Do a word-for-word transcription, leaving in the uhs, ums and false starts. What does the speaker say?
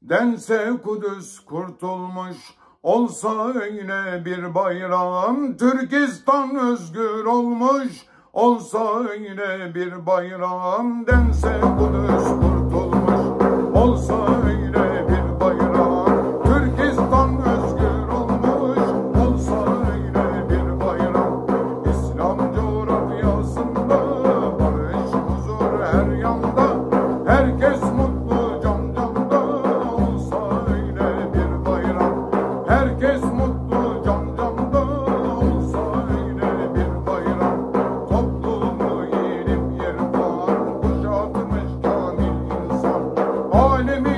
Dense Kudüs kurtulmuş olsa yine bir bayram, Türkistan özgür olmuş olsa yine bir bayram. Dense Kudüs kurtulmuş olsa yine bir bayram, Türkistan özgür olmuş olsa yine bir bayram. İslam coğrafyasında barış huzur her yanda, herkes mutlu can canda olsa yine bir bayram. Herkes mutlu can canda olsa yine bir bayram. Toplumu ilim irfan kuşatmış kamil insan, alemi